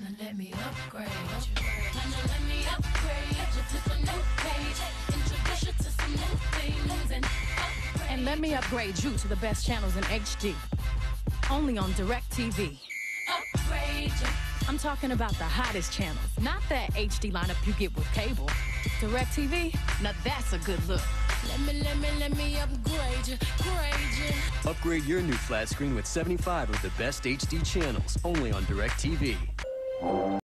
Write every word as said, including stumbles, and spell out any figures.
Now let me upgrade you. Now let me upgrade you to the new page. Introduce you to some new things and upgrade. And let me upgrade you to the best channels in H D. Only on DirecTV. Upgrade you. I'm talking about the hottest channels, not that H D lineup you get with cable. DirecTV, now that's a good look. Let me, let me, let me upgrade you, grade you. Upgrade your new flat screen with seventy-five of the best H D channels, only on DirecTV.